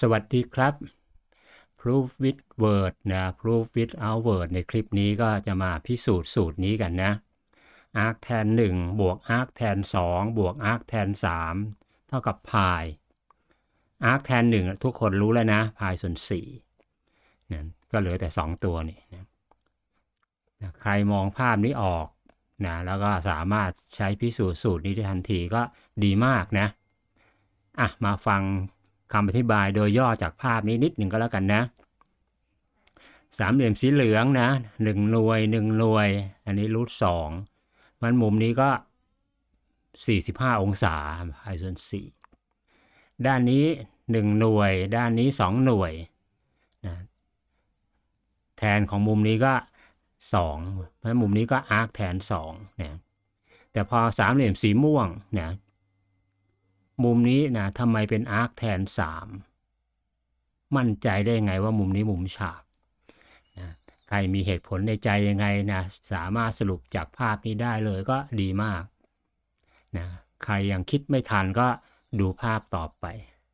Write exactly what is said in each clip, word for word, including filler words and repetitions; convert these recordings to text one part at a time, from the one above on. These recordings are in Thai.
วัสดีครับ Proof with Word นะ Proof without Word ในคลิปนี้ก็จะมาพิสูจน์สูตรนี้กันนะ arc แทนหนึ่งบวก arc แทนสองบวก arc แทนสามเท่ากับ pi arc แทนหนึ่งทุกคนรู้แล้วนะ pi ส่วนสี่นะก็เหลือแต่สองตัวนี่นะใครมองภาพนี้ออกนะแล้วก็สามารถใช้พิสูจน์สูตรนี้ได้ทันทีก็ดีมากนะอ่ะมาฟังคำอธิบายโดยย่อจากภาพนี้นิดหนึ่งก็แล้วกันนะสามเหลี่ยมสีเหลืองนะหนึ่งหน่วยหนึ่งหน่วยอันนี้รูทสองมันมุมนี้ก็สี่สิบห้าองศาพายส่วนสี่ด้านนี้หนึ่งหน่วยด้านนี้สองหน่วยนะแทนของมุมนี้ก็สองเพราะมุมนี้ก็อาร์คแทนสองนะแต่พอสามเหลี่ยมสีม่วงนะมุมนี้นะทำไมเป็นอาร์คแทนสามมั่นใจได้ไงว่ามุมนี้มุมฉากนะใครมีเหตุผลในใจยังไงนะสามารถสรุปจากภาพนี้ได้เลยก็ดีมากนะใครยังคิดไม่ทันก็ดูภาพต่อไป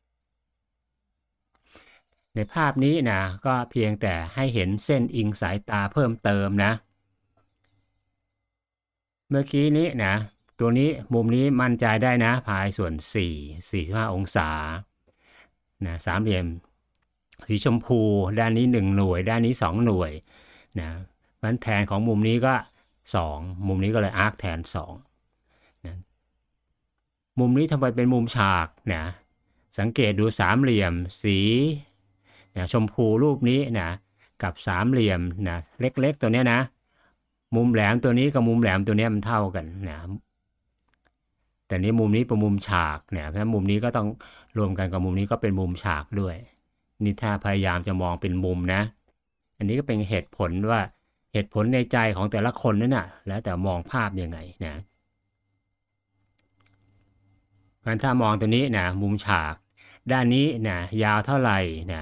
ในภาพนี้นะก็เพียงแต่ให้เห็นเส้นอิงสายตาเพิ่มเติมนะเมื่อกี้นี้นะตัวนี้มุมนี้มั่นใจได้นะพายส่วนสี่ สี่สิบห้าองศานะสามเหลี่ยมสีชมพูด้านนี้หนึ่งหน่วยด้านนี้สองหน่วยนะมันแทนของมุมนี้ก็สองมุมนี้ก็เลยอาร์คแทนสองนะมุมนี้ทำไมเป็นมุมฉากนะสังเกตดูสามเหลี่ยมสีนะชมพูรูปนี้นะกับสามเหลี่ยมนะเล็กๆตัวนี้นะมุมแหลมตัวนี้กับมุมแหลมตัวนี้มันเท่ากันนะแต่นี้มุมนี้เป็นมุมฉากเนี่ยเพราะมุมนี้ก็ต้องรวมกันกับมุมนี้ก็เป็นมุมฉากด้วยนี่ถ้าพยายามจะมองเป็นมุมนะอันนี้ก็เป็นเหตุผลว่าเหตุผลในใจของแต่ละคนนั่นน่ะแล้วแต่มองภาพยังไงนะเพราะถ้ามองตัวนี้นะมุมฉากด้านนี้นะยาวเท่าไหร่นะ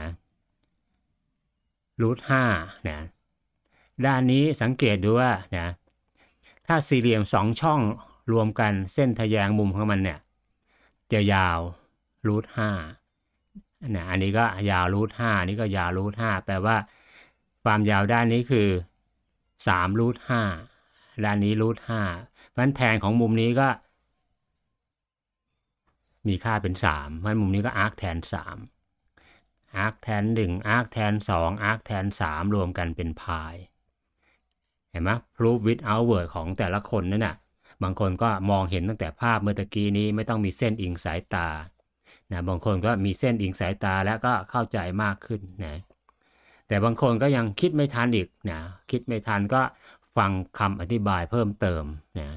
รูทห้านะด้านนี้สังเกตดูว่านะถ้าสี่เหลี่ยมสองช่องรวมกันเส้นทะแยงมุมของมันเนี่ยจะยาวรูทห้านะอันนี้ก็ยาวรูทห้านี่ก็ยาวรูทห้าแปลว่าความยาวด้านนี้คือสามรูทห้าด้านนี้รูทห้าเพราะฉะนั้นแทนของมุมนี้ก็มีค่าเป็นสามเพราะมุมนี้ก็อาร์คแทนสามอาร์คแทนหนึ่งอาร์คแทนสองอาร์คแทนสามรวมกันเป็นพายเห็นไหม proof without word ของแต่ละคนนั่นน่ะบางคนก็มองเห็นตั้งแต่ภาพเมื่อกี้นี้ไม่ต้องมีเส้นอิงสายตานะบางคนก็มีเส้นอิงสายตาแล้วก็เข้าใจมากขึ้นนะแต่บางคนก็ยังคิดไม่ทันอีกนะคิดไม่ทันก็ฟังคำอธิบายเพิ่มเติมนะ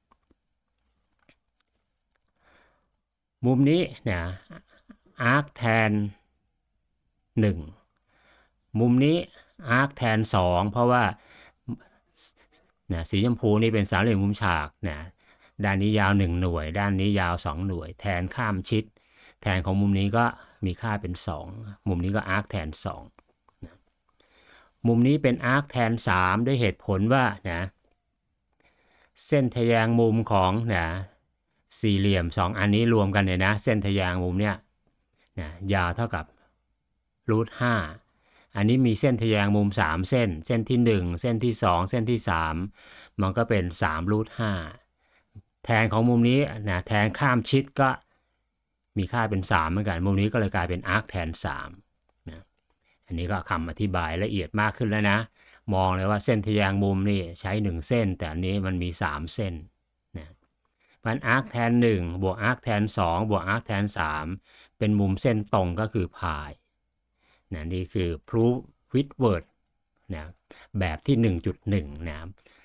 มุมนี้นะอาร์คแทนหนึ่งมุมนี้อาร์คแทนสองเพราะว่านะสีชมพูนี่เป็นสามเหลี่ยมมุมฉากนะด้านนี้ยาวหนึ่งหน่วยด้านนี้ยาวสองหน่วยแทนข้ามชิดแทนของมุมนี้ก็มีค่าเป็นสองมุมนี้ก็อาร์คแทนสองนะมุมนี้เป็นอาร์คแทนสามด้วยเหตุผลว่านะเส้นทะแยงมุมของนะสี่เหลี่ยมสองอันนี้รวมกันเนี่ยนะเส้นทะแยงมุมเนี่ยนะยาวเท่ากับรูทห้าอันนี้มีเส้นทะแยงมุมสามเส้นเส้นที่หนึ่งเส้นที่สองเส้นที่สามมันก็เป็นสามรูทห้าแทนของมุมนี้นะแทนข้ามชิดก็มีค่าเป็นสามเหมือนกันมุมนี้ก็เลยกลายเป็นอาร์คแทนสามนะอันนี้ก็คำอธิบายละเอียดมากขึ้นแล้วนะมองเลยว่าเส้นทะแยงมุมนี่ใช้หนึ่งเส้นแต่อันนี้มันมีสามเส้นนะมันอาร์คแทนหนึ่งบวกอาร์คแทนสองบวกอาร์คแทนสามเป็นมุมเส้นตรงก็คือพายนะนี่คือ proof with word นะแบบที่ หนึ่งจุดหนึ่ง นะ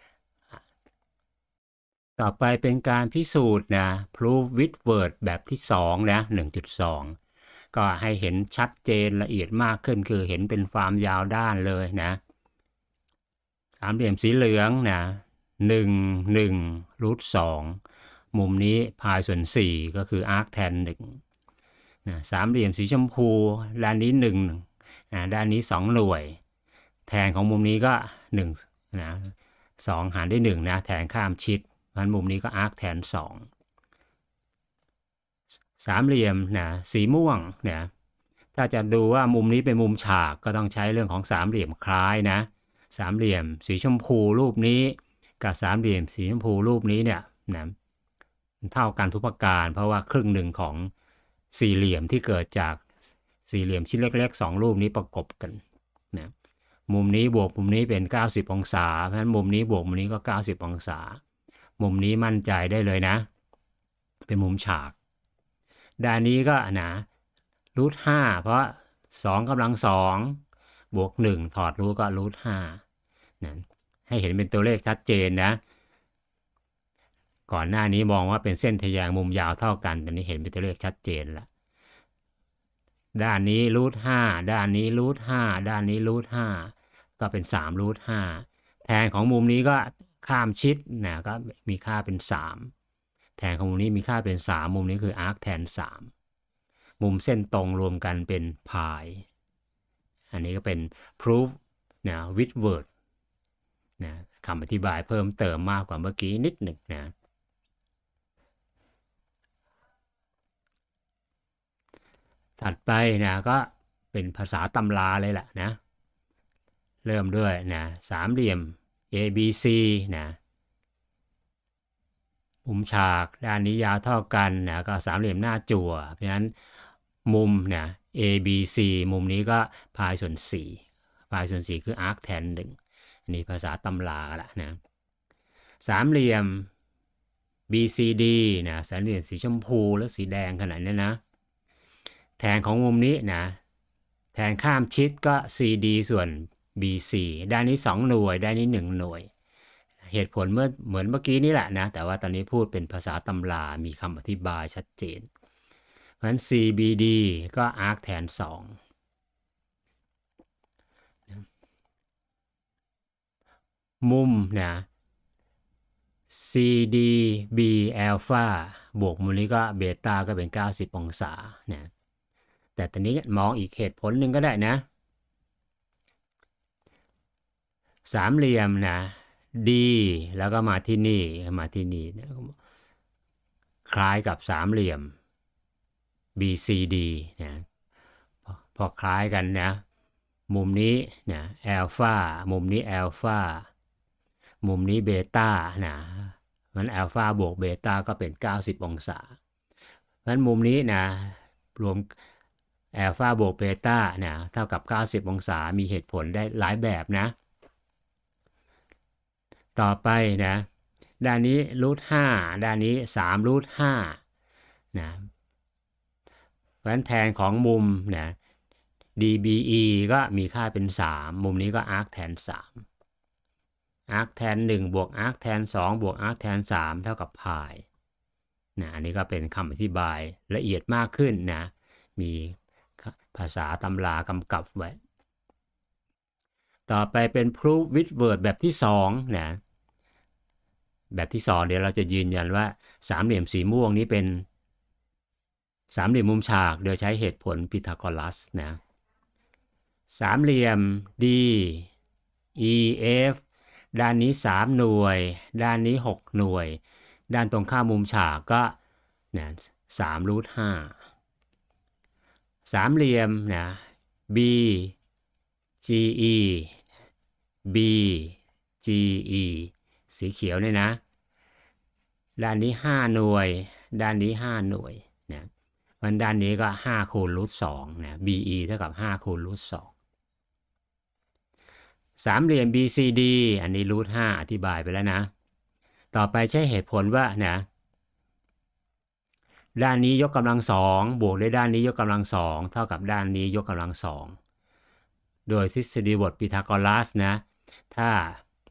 ต่อไปเป็นการพิสูจน์นะ proof with word แบบที่สองนะ หนึ่งจุดสอง ก็ให้เห็นชัดเจนละเอียดมากขึ้นคือเห็นเป็นความยาวด้านเลยนะสามเหลี่ยมสีเหลืองนะหนึ่ง หนึ่งรูทสองมุมนี้พายส่วนสี่ก็คืออาร์คแทนหนึ่งนะสามเหลี่ยมสีชมพูด้านนี้หนึ่งนะด้านนี้สองหน่วยแทนของมุมนี้ก็หนึ่งนะสองหารด้วยหนึ่งนะแทนข้ามชิดมันมุมนี้ก็อาร์คแทนสองสามเหลี่ยมนะสีม่วงนะถ้าจะดูว่ามุมนี้เป็นมุมฉากก็ต้องใช้เรื่องของสามเหลี่ยมคล้ายนะสามเหลี่ยมสีชมพูรูปนี้กับสามเหลี่ยมสีชมพูรูปนี้เนี่ยนะเท่ากันทุกประการเพราะว่าครึ่งหนึ่งของสี่เหลี่ยมที่เกิดจากสี่เหลี่ยมชิ้นเล็กๆสองรูปนี้ประกบกันนะมุมนี้บวกมุมนี้เป็นเก้าสิบองศาเพราะฉะนั้นมุมนี้บวกมุมนี้ก็เก้าสิบองศามุมนี้มั่นใจได้เลยนะเป็นมุมฉากด้านนี้ก็นะรูทห้าเพราะสองกำลังสองบวกหนึ่งถอดรูทก็รูทห้านะให้เห็นเป็นตัวเลขชัดเจนนะก่อนหน้านี้มองว่าเป็นเส้นทะแยงมุมยาวเท่ากันตอนนี้เห็นเป็นตัวเลขชัดเจนแล้วด้านนี้รูทห้าด้านนี้รูทห้าด้านนี้รูทห้าก็เป็นสามรูทห้าแทนของมุมนี้ก็ข้ามชิดนะก็มีค่าเป็นสามแทนของมุมนี้มีค่าเป็นสามมุมนี้คืออาร์คแทนสามมุมเส้นตรงรวมกันเป็นพายอันนี้ก็เป็น proof นะ with word นะคำอธิบายเพิ่มเติมมากกว่าเมื่อกี้นิดหนึ่งนะถัดไปนะก็เป็นภาษาตำราเลยแหละนะเริ่มด้วยนะสามเหลี่ยม A B C นะมุมฉากด้านนี้ยาวเท่ากันนะก็สามเหลี่ยมหน้าจั่วเพราะฉะนั้นมุมเนี่ย A B C มุมนี้ก็พายส่วนสี่พายส่วนสี่คือ arc tan หนึ่งอันนี้ภาษาตำราละนะสามเหลี่ยม B C D นะสามเหลี่ยมสีชมพูและสีแดงขนาดนี้นะแทนของมุมนี้นะแทนข้ามชิดก็ ซี ดี ส่วน บี ซี ด้านนี้สองหน่วยด้านนี้หนึ่งหน่วยเหตุผลเมื่อเหมือนเมื่อกี้นี่แหละนะแต่ว่าตอนนี้พูดเป็นภาษาตำรามีคำอธิบายชัดเจนเพราะฉะนั้น ซี บี ดี ก็ arc แทนสองมุมนะ ซี ดี บี alpha บวกมุมนี้ก็เบต้าก็เป็นเก้าสิบองศานะแต่ตอนนี้มองอีกเหตุผลหนึ่งก็ได้นะสามเหลี่ยมนะ D แล้วก็มาที่นี่มาที่นี่นะคล้ายกับสามเหลี่ยม บี ซี ดี นะพอคล้ายกันนะมุมนี้นะอัลฟามุมนี้อัลฟามุมนี้เบต้านะมันอัลฟาบวกเบต้าก็เป็นเก้าสิบองศาเพราะฉะนั้นมุมนี้นะรวมอัลฟาบวกเบต้านะเท่ากับเก้าสิบองศามีเหตุผลได้หลายแบบนะต่อไปนะด้านนี้รูทห้าด้านนี้สามรูทห้านะเพราะฉะนั้นแทนของมุมนะ ดี บี อี ก็มีค่าเป็นสามมุมนี้ก็ arc แทนสาม arc แทนหนึ่งบวก arc แทนสองบวก arc แทนสามเท่ากับพายนะอันนี้ก็เป็นคำอธิบายละเอียดมากขึ้นนะมีภาษาตำรากำกับไว้ต่อไปเป็น proof with word แบบที่สองนะแบบที่สองเดี๋ยวเราจะยืนยันว่าสามเหลี่ยมสีม่วงนี้เป็นสามเหลี่ยมมุมฉากโดยใช้เหตุผลพีทาโกรัสนะสามเหลี่ยม D E F ด้านนี้สามหน่วยด้านนี้หกหน่วยด้านตรงข้ามมุมฉากก็นะสามรูทห้าสามเหลี่ยมนะ B G E B G E สีเขียวเนี่ยนะด้านนี้ห้าหน่วยด้านนี้ห้าหน่วยนะมันด้านนี้ก็ห้าคูณรูทสองนะ บี อี เท่ากับห้าคูณรูทสองสามเหลี่ยม บี ซี ดี อันนี้รูทห้าอธิบายไปแล้วนะต่อไปใช้เหตุผลว่านะด้านนี้ยกกำลังสองบวกด้วยด้านนี้ยกกำลังสองเท่ากับด้านนี้ยกกำลังสองโดยทฤษฎีบทพีทาโกรัสนะถ้า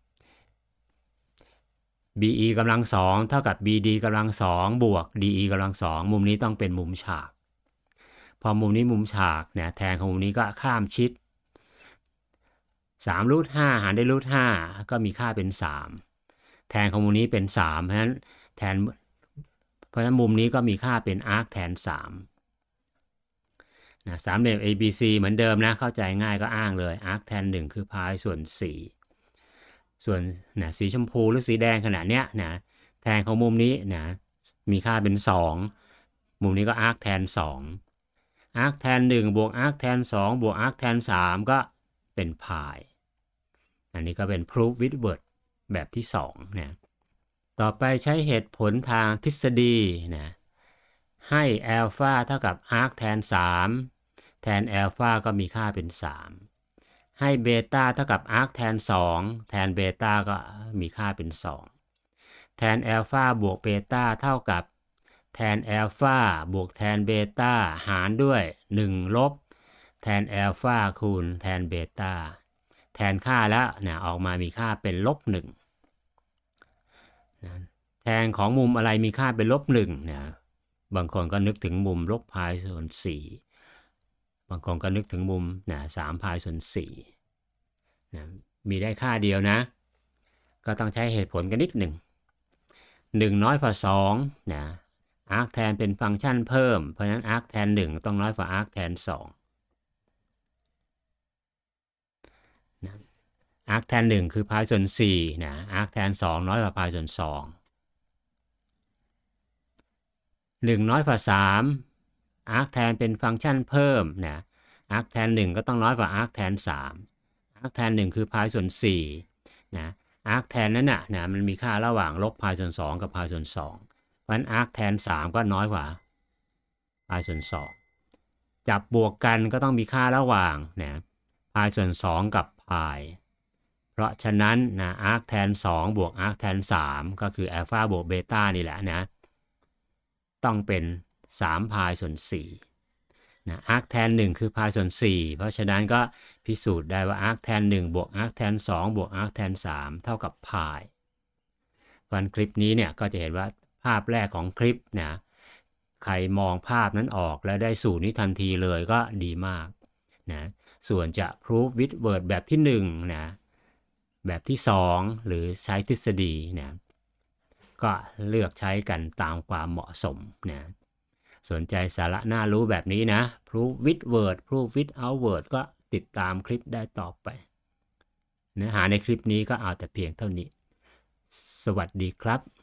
บี อี กำลังสองเท่ากับ บี ดี กำลังสองบวก ดี อี กำลังสองมุมนี้ต้องเป็นมุมฉากพอมุมนี้มุมฉากเนี่ยแทนของมุมนี้ก็ข้ามชิดสามรูทห้าหารด้วยรูทห้าก็มีค่าเป็นสามแทนของมุมนี้เป็นสามเพราะฉะนั้นแทนเพราะฉะนั้นมุมนี้ก็มีค่าเป็น arc แทนสามนะสามเหลี่ยม เอ บี ซี เหมือนเดิมนะเข้าใจง่ายก็อ้างเลย arc แทนหนึ่งคือพายส่วนสี่ส่วนนะสีชมพูหรือสีแดงขนาดเนี้ยนะแทนของมุมนี้นะมีค่าเป็นสองมุมนี้ก็ arc แทนสอง arc tan หนึ่งบวก arc tan สองบวก arc tan สามก็เป็น pi อันนี้ก็เป็น proof with word แบบที่สองนะต่อไปใช้เหตุผลทางทฤษฎีนะให้อัลฟาเท่ากับ arc tan สามแทนอัลฟาก็มีค่าเป็นสามให้เบต้าเท่ากับ arc tan สองแทนเบต้าก็มีค่าเป็นสองแทนอัลฟาบวกเบต้าเท่ากับแทนอัลฟาบวกแทนเบต้าหารด้วยหนึ่งลบแทนอัลฟาคูณแทนเบต้าแทนค่าแล้วนะออกมามีค่าเป็นลบหนึ่งนะแทนของมุมอะไรมีค่าเป็นลบหนึ่งนะบางคนก็นึกถึงมุมลบพายส่วนสี่บางคนก็นึกถึงมุมนะสามพายส่วนสี่นะมีได้ค่าเดียวนะก็ต้องใช้เหตุผลกันนิดหนึ่งหนึ่งน้อยกว่าสองนะarc tan เป็นฟังก์ชันเพิ่มเพราะฉะนั้น arc tan หนึ่งต้องน้อยกว่า arc tan สองนะ arc tan หนึ่งคือพายส่วนสี่นะ arc tan สองน้อยกว่าพายส่วนสองหนึ่งน้อยกว่าสาม arc tan เป็นฟังก์ชันเพิ่มนะ arc tan หนึ่งก็ต้องน้อยกว่า arc tan สาม arc tan หนึ่งคือพายส่วนสี่นะ arc tan นั้นน่ะนะมันมีค่าระหว่างลบพายส่วนสองกับพายส่วนสองเพราะฉะนั้น arc tan สามก็น้อยกว่าพายส่วนสองจับบวกกันก็ต้องมีค่าระหว่างนะพายส่วนสองกับพายเพราะฉะนั้นนะ arc tan สองบวก arc tan สามก็คืออัลฟาบวกเบต้านี่แหละนะต้องเป็นสามพายส่วนสี่นะ arc tan หนึ่งคือพายส่วนสี่เพราะฉะนั้นก็พิสูจน์ได้ว่า arc tan หนึ่งบวก arc tan สองบวก arc tan สามเท่ากับพายวันคลิปนี้เนี่ยก็จะเห็นว่าภาพแรกของคลิปนะใครมองภาพนั้นออกแล้วได้สูตรนี้ทันทีเลยก็ดีมากนะส่วนจะ proof with word แบบที่หนึ่งนะแบบที่สองหรือใช้ทฤษฎีนะก็เลือกใช้กันตามความเหมาะสมนะสนใจสาระน่ารู้แบบนี้นะ proof with word proof without word ก็ติดตามคลิปได้ต่อไปเนื้อหาในคลิปนี้ก็เอาแต่เพียงเท่านี้สวัสดีครับ